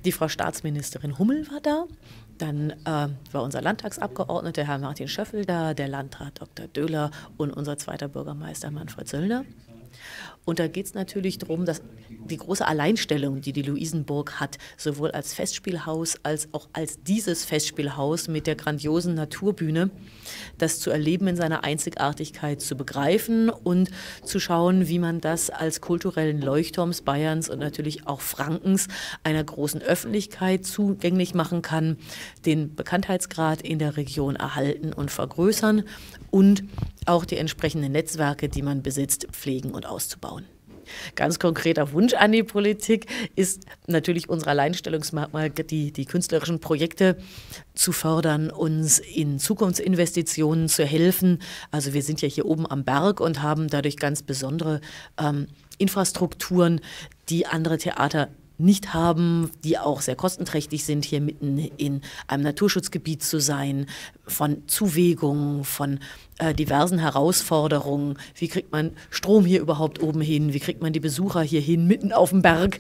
Die Frau Staatsministerin Hummel war da. Dann war unser Landtagsabgeordneter, Herr Martin Schöffel, da, der Landrat Dr. Döhler und unser zweiter Bürgermeister Manfred Söllner. Und da geht es natürlich darum, dass die große Alleinstellung, die die Luisenburg hat, sowohl als Festspielhaus als auch als dieses Festspielhaus mit der grandiosen Naturbühne, das zu erleben in seiner Einzigartigkeit zu begreifen und zu schauen, wie man das als kulturellen Leuchtturms Bayerns und natürlich auch Frankens einer großen Öffentlichkeit zugänglich machen kann, den Bekanntheitsgrad in der Region erhalten und vergrößern und auch die entsprechenden Netzwerke, die man besitzt, pflegen und auszubauen. Ganz konkreter Wunsch an die Politik ist natürlich unser Alleinstellungsmerkmal, die künstlerischen Projekte zu fördern, uns in Zukunftsinvestitionen zu helfen. Also wir sind ja hier oben am Berg und haben dadurch ganz besondere Infrastrukturen, die andere Theater nicht haben, die auch sehr kostenträchtig sind, hier mitten in einem Naturschutzgebiet zu sein, von Zuwägungen, von diversen Herausforderungen. Wie kriegt man Strom hier überhaupt oben hin? Wie kriegt man die Besucher hier hin, mitten auf dem Berg?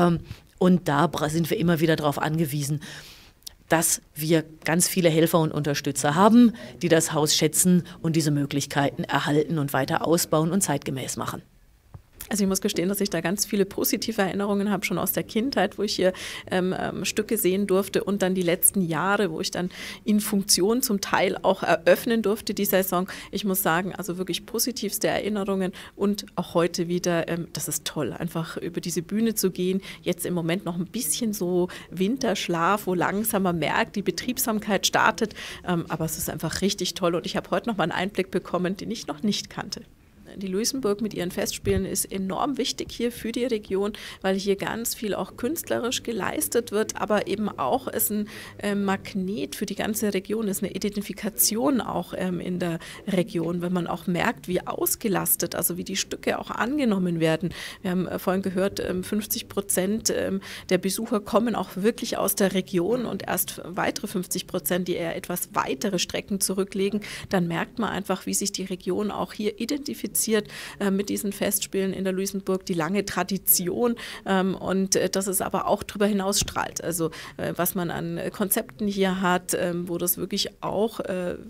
Und da sind wir immer wieder darauf angewiesen, dass wir ganz viele Helfer und Unterstützer haben, die das Haus schätzen und diese Möglichkeiten erhalten und weiter ausbauen und zeitgemäß machen. Also ich muss gestehen, dass ich da ganz viele positive Erinnerungen habe, schon aus der Kindheit, wo ich hier Stücke sehen durfte und dann die letzten Jahre, wo ich dann in Funktion zum Teil auch eröffnen durfte, die Saison. Ich muss sagen, also wirklich positivste Erinnerungen und auch heute wieder, das ist toll, einfach über diese Bühne zu gehen. Jetzt im Moment noch ein bisschen so Winterschlaf, wo langsam man merkt, die Betriebsamkeit startet, aber es ist einfach richtig toll und ich habe heute noch mal einen Einblick bekommen, den ich noch nicht kannte. Die Luisenburg mit ihren Festspielen ist enorm wichtig hier für die Region, weil hier ganz viel auch künstlerisch geleistet wird, aber eben auch es ein Magnet für die ganze Region ist, eine Identifikation auch in der Region, wenn man auch merkt, wie ausgelastet, also wie die Stücke auch angenommen werden. Wir haben vorhin gehört, 50% der Besucher kommen auch wirklich aus der Region und erst weitere 50%, die eher etwas weitere Strecken zurücklegen, dann merkt man einfach, wie sich die Region auch hier identifiziert mit diesen Festspielen in der Luisenburg, die lange Tradition und dass es aber auch darüber hinaus strahlt. Also was man an Konzepten hier hat, wo das wirklich auch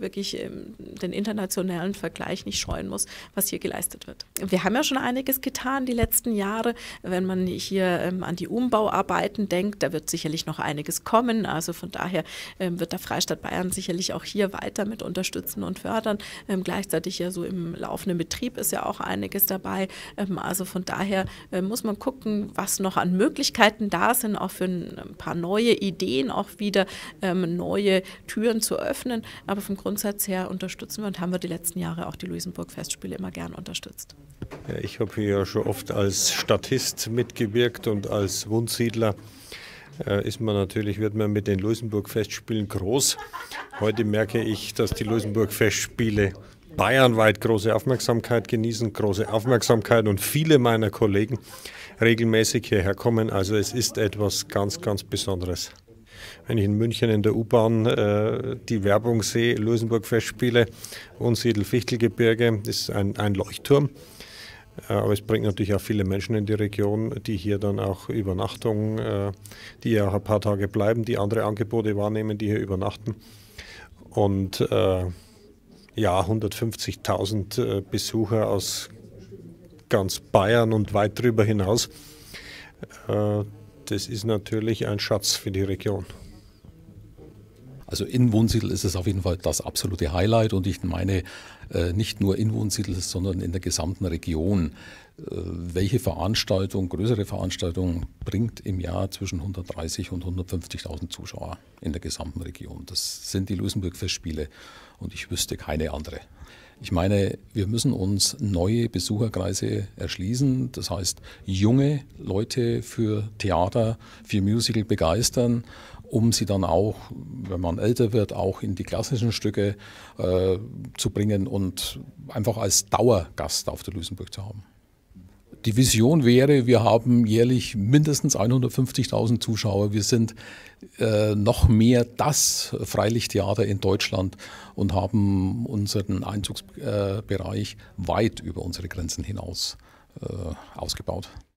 den internationalen Vergleich nicht scheuen muss, was hier geleistet wird. Wir haben ja schon einiges getan die letzten Jahre. Wenn man hier an die Umbauarbeiten denkt, da wird sicherlich noch einiges kommen. Also von daher wird der Freistaat Bayern sicherlich auch hier weiter mit unterstützen und fördern. Gleichzeitig ja so im laufenden Betrieb ist ja auch einiges dabei. Also von daher muss man gucken, was noch an Möglichkeiten da sind, auch für ein paar neue Ideen auch wieder neue Türen zu öffnen. Aber vom Grundsatz her unterstützen wir und haben wir die letzten Jahre auch die Luisenburg-Festspiele immer gern unterstützt. Ja, ich habe hier ja schon oft als Statist mitgewirkt und als Wunsiedler wird man mit den Luisenburg-Festspielen groß. Heute merke ich, dass die Luisenburg-Festspiele bayernweit große Aufmerksamkeit genießen, große Aufmerksamkeit und viele meiner Kollegen regelmäßig hierher kommen. Also es ist etwas ganz, ganz Besonderes. Wenn ich in München in der U-Bahn die Werbung sehe, Luisenburg-Festspiele, Unsiedel-Fichtelgebirge, das ist ein Leuchtturm. Aber es bringt natürlich auch viele Menschen in die Region, die hier dann auch Übernachtung, die ja auch ein paar Tage bleiben, die andere Angebote wahrnehmen, die hier übernachten. Und 150.000 Besucher aus ganz Bayern und weit darüber hinaus. Das ist natürlich ein Schatz für die Region. Also in Wunsiedel ist es auf jeden Fall das absolute Highlight und ich meine nicht nur in Wunsiedel, sondern in der gesamten Region. Welche Veranstaltung, größere Veranstaltung bringt im Jahr zwischen 130.000 und 150.000 Zuschauer in der gesamten Region? Das sind die Luisenburg-Festspiele und ich wüsste keine andere. Ich meine, wir müssen uns neue Besucherkreise erschließen, das heißt junge Leute für Theater, für Musical begeistern, um sie dann auch, wenn man älter wird, auch in die klassischen Stücke zu bringen und einfach als Dauergast auf der Luisenburg zu haben. Die Vision wäre, wir haben jährlich mindestens 150.000 Zuschauer. Wir sind noch mehr das Freilichttheater in Deutschland und haben unseren Einzugsbereich weit über unsere Grenzen hinaus ausgebaut.